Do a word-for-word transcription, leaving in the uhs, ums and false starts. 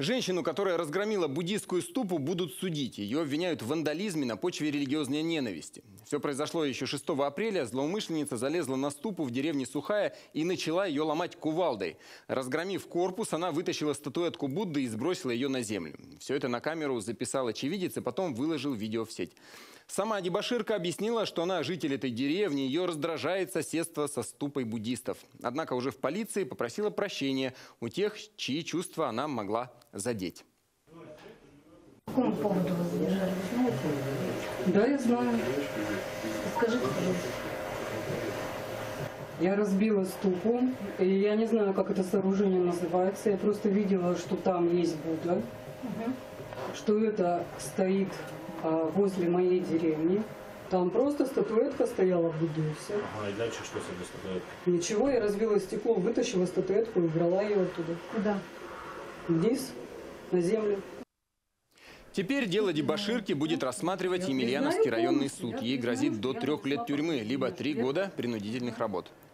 Женщину, которая разгромила буддистскую ступу, будут судить. Ее обвиняют в вандализме на почве религиозной ненависти. Все произошло еще шестого апреля. Злоумышленница залезла на ступу в деревне Сухая и начала ее ломать кувалдой. Разгромив корпус, она вытащила статуэтку Будды и сбросила ее на землю. Все это на камеру записал очевидец и потом выложил видео в сеть. Сама дебоширка объяснила, что она житель этой деревни, ее раздражает соседство со ступой буддистов. Однако уже в полиции попросила прощения у тех, чьи чувства она могла задеть. По какому поводу вы задержали, вы знаете? Да, я знаю. Скажите, пожалуйста. Я разбила ступу, и я не знаю, как это сооружение называется. Я просто видела, что там есть Будда, Угу. что это стоит а, возле моей деревни. Там просто статуэтка стояла в Будде, и все. Ага, и дальше что с этой статуэткой? Ничего, я разбила стекло, вытащила статуэтку и убрала ее оттуда. Куда? Вниз, на землю. Теперь дело дебоширки будет рассматривать Емельяновский районный суд. Ей грозит до трех лет тюрьмы, либо три года принудительных работ.